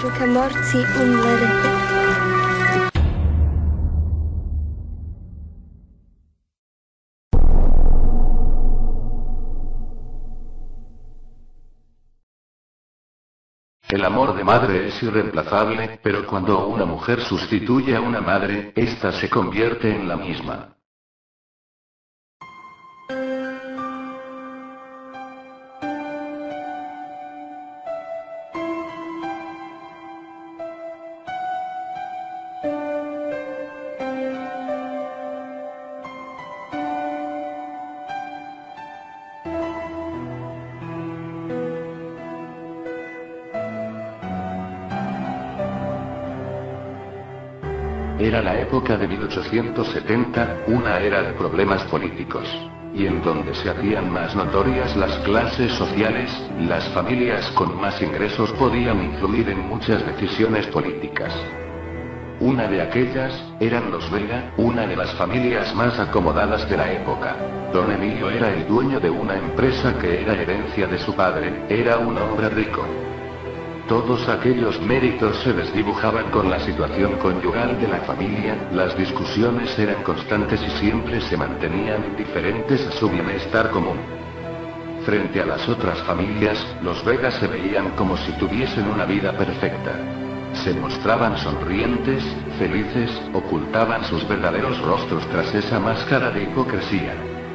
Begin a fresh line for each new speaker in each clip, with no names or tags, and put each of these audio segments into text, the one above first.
que morsi un lere.
El amor de madre es irreemplazable, pero cuando una mujer sustituye a una madre, ésta se convierte en la misma. Era la época de 1870, una era de problemas políticos. Y en donde se hacían más notorias las clases sociales, las familias con más ingresos podían influir en muchas decisiones políticas. Una de aquellas, eran los Vega, una de las familias más acomodadas de la época. Don Emilio era el dueño de una empresa que era herencia de su padre, era un hombre rico. Todos aquellos méritos se desdibujaban con la situación conyugal de la familia, las discusiones eran constantes y siempre se mantenían indiferentes a su bienestar común. Frente a las otras familias, los Vega se veían como si tuviesen una vida perfecta. Se mostraban sonrientes, felices, ocultaban sus verdaderos rostros tras esa máscara de hipocresía.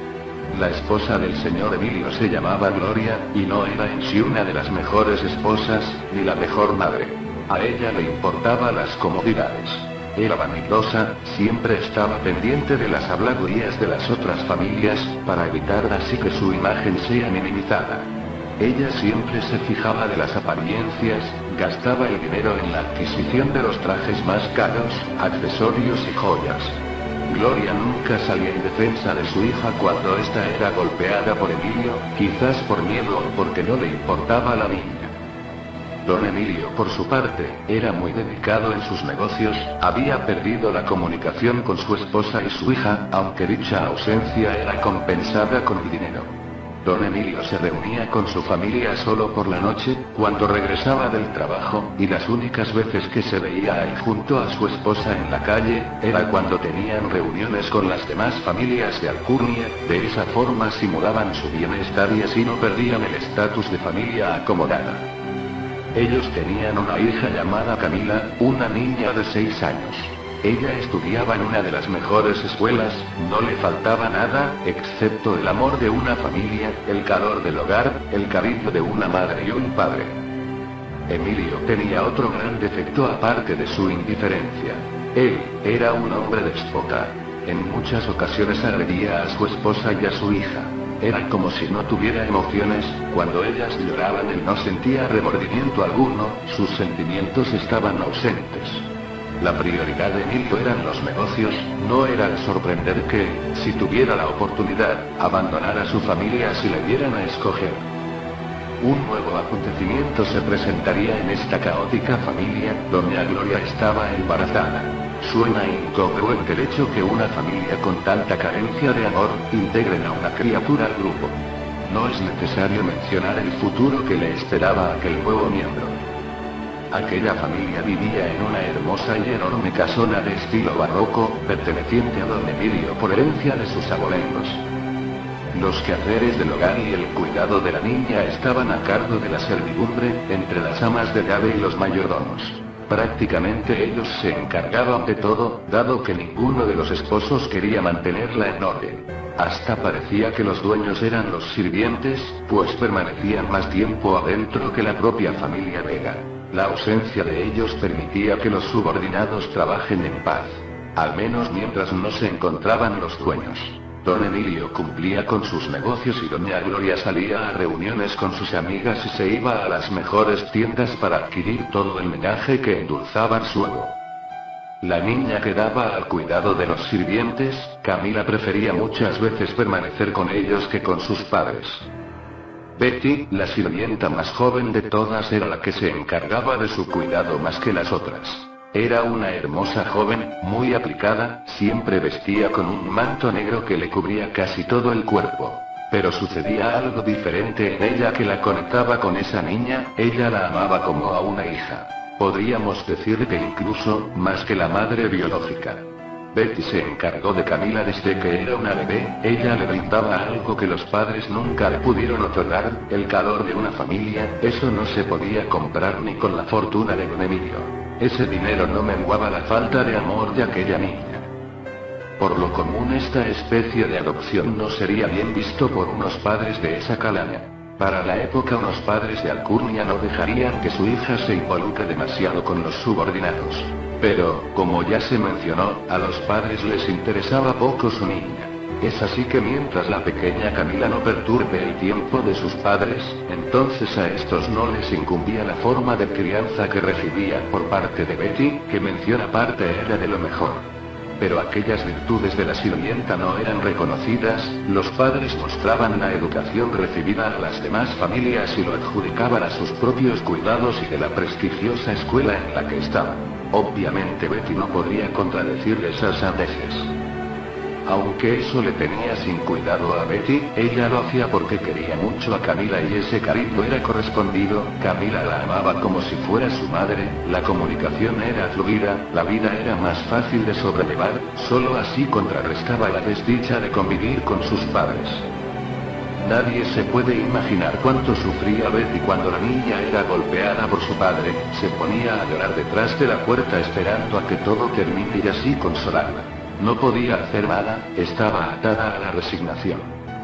La esposa del señor Emilio se llamaba Gloria, y no era en sí una de las mejores esposas, ni la mejor madre. A ella le importaban las comodidades. Era vanidosa, siempre estaba pendiente de las habladurías de las otras familias, para evitar así que su imagen sea minimizada. Ella siempre se fijaba de las apariencias, gastaba el dinero en la adquisición de los trajes más caros, accesorios y joyas. Gloria nunca salía en defensa de su hija cuando ésta era golpeada por Emilio, quizás por miedo o porque no le importaba a la niña. Don Emilio, por su parte, era muy dedicado en sus negocios, había perdido la comunicación con su esposa y su hija, aunque dicha ausencia era compensada con el dinero. Don Emilio se reunía con su familia solo por la noche, cuando regresaba del trabajo, y las únicas veces que se veía ahí junto a su esposa en la calle, era cuando tenían reuniones con las demás familias de Alcurnia, de esa forma simulaban su bienestar y así no perdían el estatus de familia acomodada. Ellos tenían una hija llamada Camila, una niña de 6 años. Ella estudiaba en una de las mejores escuelas, no le faltaba nada, excepto el amor de una familia, el calor del hogar, el cariño de una madre y un padre. Emilio tenía otro gran defecto aparte de su indiferencia. Él, era un hombre déspota. En muchas ocasiones agredía a su esposa y a su hija. Era como si no tuviera emociones, cuando ellas lloraban él no sentía remordimiento alguno, sus sentimientos estaban ausentes. La prioridad de Emilio eran los negocios, no era de sorprender que, si tuviera la oportunidad, abandonara a su familia si le dieran a escoger. Un nuevo acontecimiento se presentaría en esta caótica familia, doña Gloria estaba embarazada. Suena incongruente el hecho que una familia con tanta carencia de amor, integren a una criatura al grupo. No es necesario mencionar el futuro que le esperaba a aquel nuevo miembro. Aquella familia vivía en una hermosa y enorme casona de estilo barroco, perteneciente a don Emilio por herencia de sus abuelos. Los quehaceres del hogar y el cuidado de la niña estaban a cargo de la servidumbre, entre las amas de llave y los mayordomos. Prácticamente ellos se encargaban de todo, dado que ninguno de los esposos quería mantenerla en orden. Hasta parecía que los dueños eran los sirvientes, pues permanecían más tiempo adentro que la propia familia Vega. La ausencia de ellos permitía que los subordinados trabajen en paz. Al menos mientras no se encontraban los dueños. Don Emilio cumplía con sus negocios y doña Gloria salía a reuniones con sus amigas y se iba a las mejores tiendas para adquirir todo el menaje que endulzaban su ego. La niña quedaba al cuidado de los sirvientes, Camila prefería muchas veces permanecer con ellos que con sus padres. Betty, la sirvienta más joven de todas, era la que se encargaba de su cuidado más que las otras. Era una hermosa joven, muy aplicada, siempre vestía con un manto negro que le cubría casi todo el cuerpo. Pero sucedía algo diferente en ella que la conectaba con esa niña, ella la amaba como a una hija. Podríamos decir que incluso, más que la madre biológica. Betty se encargó de Camila desde que era una bebé, ella le brindaba algo que los padres nunca le pudieron otorgar, el calor de una familia, eso no se podía comprar ni con la fortuna de don Emilio. Ese dinero no menguaba la falta de amor de aquella niña. Por lo común esta especie de adopción no sería bien visto por unos padres de esa calaña. Para la época unos padres de alcurnia no dejarían que su hija se involucre demasiado con los subordinados. Pero, como ya se mencionó, a los padres les interesaba poco su niña. Es así que mientras la pequeña Camila no perturbe el tiempo de sus padres, entonces a estos no les incumbía la forma de crianza que recibían por parte de Betty, que menciona parte era de lo mejor. Pero aquellas virtudes de la sirvienta no eran reconocidas, los padres mostraban la educación recibida a las demás familias y lo adjudicaban a sus propios cuidados y de la prestigiosa escuela en la que estaban. Obviamente Betty no podría contradecir esas sandeces. Aunque eso le tenía sin cuidado a Betty, ella lo hacía porque quería mucho a Camila y ese cariño era correspondido, Camila la amaba como si fuera su madre, la comunicación era fluida, la vida era más fácil de sobrellevar, solo así contrarrestaba la desdicha de convivir con sus padres. Nadie se puede imaginar cuánto sufría Betty cuando la niña era golpeada por su padre, se ponía a llorar detrás de la puerta esperando a que todo termine y así consolarla. No podía hacer nada, estaba atada a la resignación.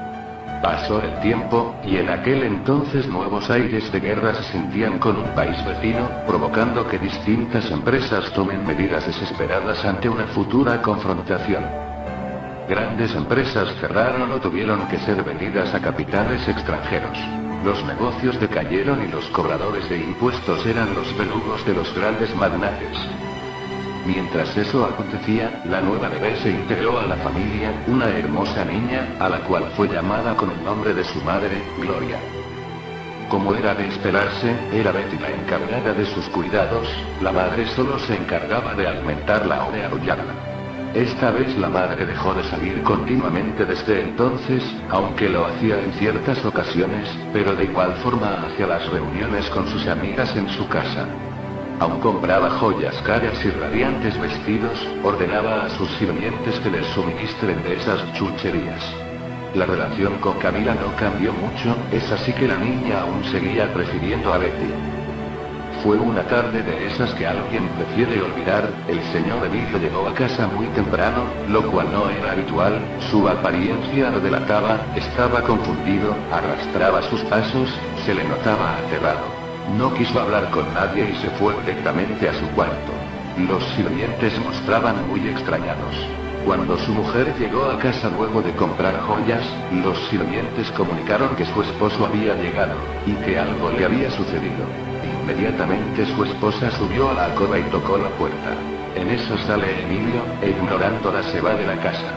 Pasó el tiempo, y en aquel entonces nuevos aires de guerra se sentían con un país vecino, provocando que distintas empresas tomen medidas desesperadas ante una futura confrontación. Grandes empresas cerraron o tuvieron que ser vendidas a capitales extranjeros. Los negocios decayeron y los cobradores de impuestos eran los verdugos de los grandes magnates. Mientras eso acontecía, la nueva bebé se integró a la familia, una hermosa niña, a la cual fue llamada con el nombre de su madre, Gloria. Como era de esperarse, era Betty la encargada de sus cuidados, la madre solo se encargaba de alimentarla o de arrullarla. Esta vez la madre dejó de salir continuamente desde entonces, aunque lo hacía en ciertas ocasiones, pero de igual forma hacia las reuniones con sus amigas en su casa. Aún compraba joyas caras y radiantes vestidos, ordenaba a sus sirvientes que les suministren de esas chucherías. La relación con Camila no cambió mucho, es así que la niña aún seguía prefiriendo a Betty. Fue una tarde de esas que alguien prefiere olvidar, el señor Emilio llegó a casa muy temprano, lo cual no era habitual, su apariencia lo delataba, estaba confundido, arrastraba sus pasos, se le notaba aterrado. No quiso hablar con nadie y se fue directamente a su cuarto. Los sirvientes mostraban muy extrañados. Cuando su mujer llegó a casa luego de comprar joyas, los sirvientes comunicaron que su esposo había llegado, y que algo le había sucedido. Inmediatamente su esposa subió a la alcoba y tocó la puerta. En eso sale Emilio, e ignorándola se va de la casa.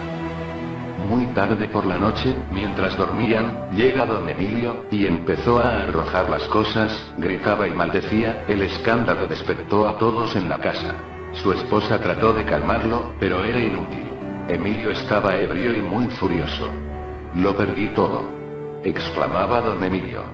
Muy tarde por la noche, mientras dormían, llega don Emilio, y empezó a arrojar las cosas, gritaba y maldecía, el escándalo despertó a todos en la casa. Su esposa trató de calmarlo, pero era inútil. Emilio estaba ebrio y muy furioso. Lo perdí todo, exclamaba don Emilio.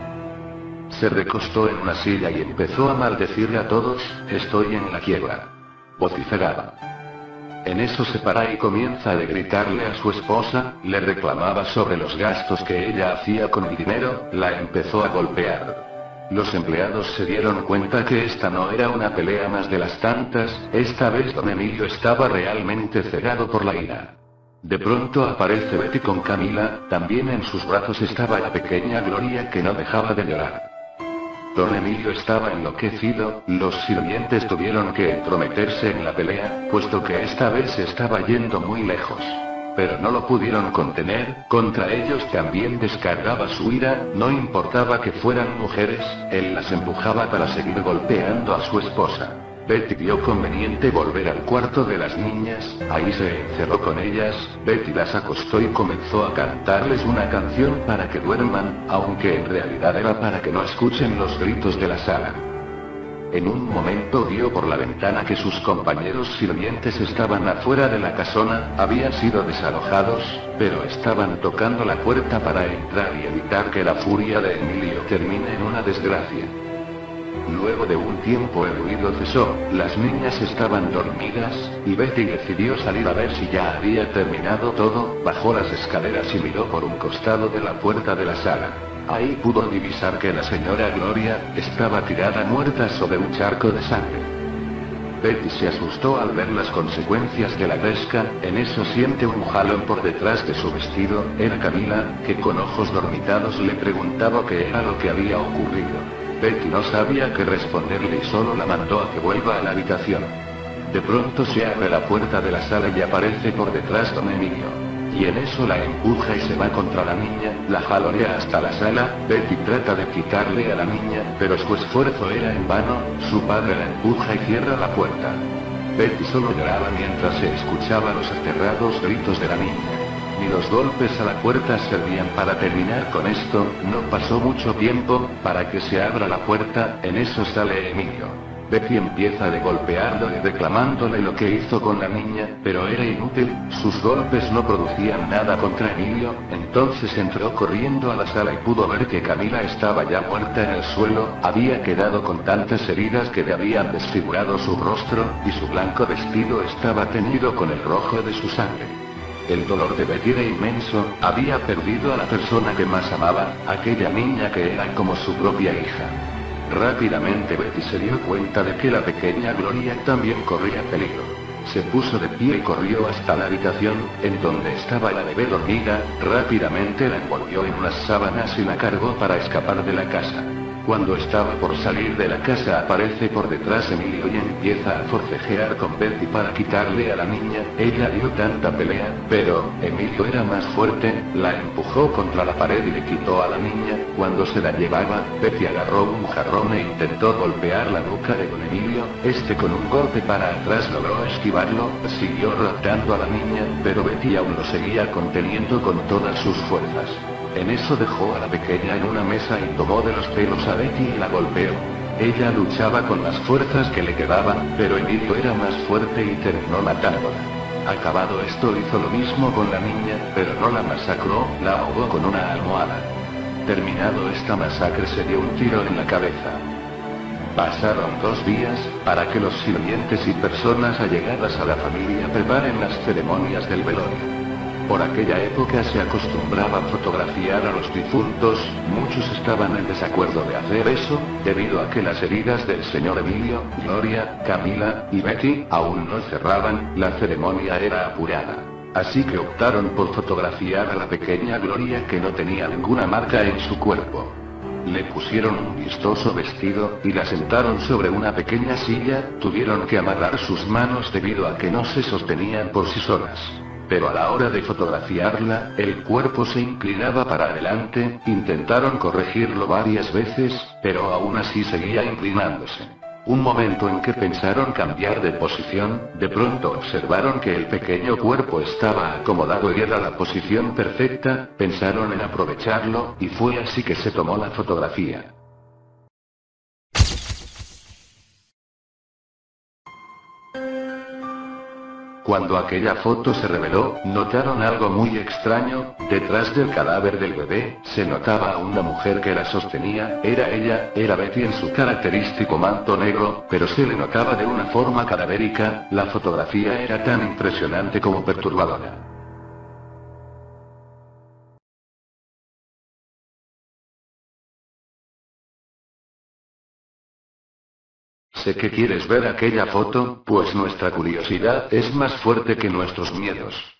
Se recostó en una silla y empezó a maldecirle a todos, estoy en la quiebra, vociferaba. En eso se para y comienza a gritarle a su esposa, le reclamaba sobre los gastos que ella hacía con el dinero, la empezó a golpear. Los empleados se dieron cuenta que esta no era una pelea más de las tantas, esta vez don Emilio estaba realmente cegado por la ira. De pronto aparece Betty con Camila, también en sus brazos estaba la pequeña Gloria que no dejaba de llorar. Don Emilio estaba enloquecido, los sirvientes tuvieron que entrometerse en la pelea, puesto que esta vez se estaba yendo muy lejos. Pero no lo pudieron contener, contra ellos también descargaba su ira, no importaba que fueran mujeres, él las empujaba para seguir golpeando a su esposa. Betty vio conveniente volver al cuarto de las niñas, ahí se encerró con ellas, Betty las acostó y comenzó a cantarles una canción para que duerman, aunque en realidad era para que no escuchen los gritos de la sala. En un momento vio por la ventana que sus compañeros sirvientes estaban afuera de la casona, habían sido desalojados, pero estaban tocando la puerta para entrar y evitar que la furia de Emilio termine en una desgracia. Luego de un tiempo el ruido cesó, las niñas estaban dormidas, y Betty decidió salir a ver si ya había terminado todo. Bajó las escaleras y miró por un costado de la puerta de la sala. Ahí pudo divisar que la señora Gloria estaba tirada muerta sobre un charco de sangre. Betty se asustó al ver las consecuencias de la pesca. En eso siente un jalón por detrás de su vestido. Era Camila, que con ojos dormitados le preguntaba qué era lo que había ocurrido. Betty no sabía qué responderle y solo la mandó a que vuelva a la habitación. De pronto se abre la puerta de la sala y aparece por detrás don Emilio. Y en eso la empuja y se va contra la niña, la jalonea hasta la sala. Betty trata de quitarle a la niña, pero su esfuerzo era en vano. Su padre la empuja y cierra la puerta. Betty solo lloraba mientras se escuchaba los aterrados gritos de la niña. Ni los golpes a la puerta servían para terminar con esto. No pasó mucho tiempo para que se abra la puerta. En eso sale Emilio. Betty empieza de golpearlo y reclamándole lo que hizo con la niña, pero era inútil. Sus golpes no producían nada contra Emilio. Entonces entró corriendo a la sala y pudo ver que Camila estaba ya muerta en el suelo. Había quedado con tantas heridas que le habían desfigurado su rostro, y su blanco vestido estaba teñido con el rojo de su sangre. El dolor de Betty era inmenso. Había perdido a la persona que más amaba, aquella niña que era como su propia hija. Rápidamente Betty se dio cuenta de que la pequeña Gloria también corría peligro. Se puso de pie y corrió hasta la habitación, en donde estaba la bebé dormida. Rápidamente la envolvió en unas sábanas y la cargó para escapar de la casa. Cuando estaba por salir de la casa aparece por detrás Emilio y empieza a forcejear con Betty para quitarle a la niña. Ella dio tanta pelea, pero Emilio era más fuerte, la empujó contra la pared y le quitó a la niña. Cuando se la llevaba, Betty agarró un jarrón e intentó golpear la nuca de don Emilio. Este con un golpe para atrás logró esquivarlo, siguió raptando a la niña, pero Betty aún lo seguía conteniendo con todas sus fuerzas. En eso dejó a la pequeña en una mesa y tomó de los pelos a Betty y la golpeó. Ella luchaba con las fuerzas que le quedaban, pero Emilio era más fuerte y terminó matándola. Acabado esto hizo lo mismo con la niña, pero no la masacró, la ahogó con una almohada. Terminado esta masacre se dio un tiro en la cabeza. Pasaron 2 días, para que los sirvientes y personas allegadas a la familia preparen las ceremonias del velorio. Por aquella época se acostumbraba a fotografiar a los difuntos. Muchos estaban en desacuerdo de hacer eso, debido a que las heridas del señor Emilio, Gloria, Camila y Betty aún no cerraban. La ceremonia era apurada. Así que optaron por fotografiar a la pequeña Gloria, que no tenía ninguna marca en su cuerpo. Le pusieron un vistoso vestido, y la sentaron sobre una pequeña silla. Tuvieron que amarrar sus manos debido a que no se sostenían por sí solas. Pero a la hora de fotografiarla, el cuerpo se inclinaba para adelante. Intentaron corregirlo varias veces, pero aún así seguía inclinándose. Un momento en que pensaron cambiar de posición, de pronto observaron que el pequeño cuerpo estaba acomodado y era la posición perfecta. Pensaron en aprovecharlo, y fue así que se tomó la fotografía. Cuando aquella foto se reveló, notaron algo muy extraño. Detrás del cadáver del bebé, se notaba a una mujer que la sostenía. Era Betty en su característico manto negro, pero se le notaba de una forma cadavérica. La fotografía era tan impresionante como perturbadora. Sé que quieres ver aquella foto, pues nuestra curiosidad es más fuerte que nuestros miedos.